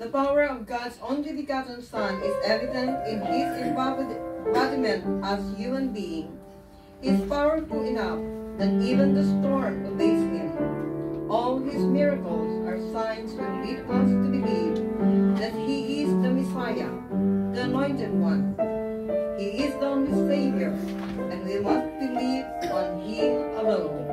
The power of God's only begotten Son is evident in his embodiment as human being. He is powerful enough that even the storm obeys him. All his miracles are signs to lead us to believe that he is the Messiah, the Anointed One. He is the only Savior, and we must believe on him alone.